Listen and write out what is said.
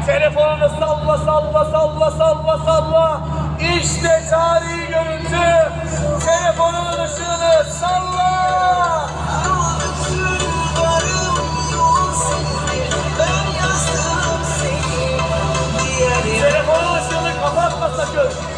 Telefonunu salla salla salla salla salla. İşte tarihi görüntü. Telefonun ışığını salla. Telefonun ışığını kapatma sakın.